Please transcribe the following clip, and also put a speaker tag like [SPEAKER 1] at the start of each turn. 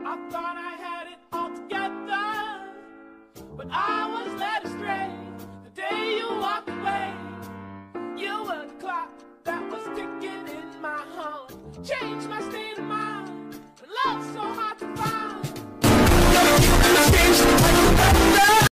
[SPEAKER 1] I thought I had it all together, but I was led astray. The day you walked away, you were the clock that was ticking in my heart. Changed my state of mind, but love's so hard to find.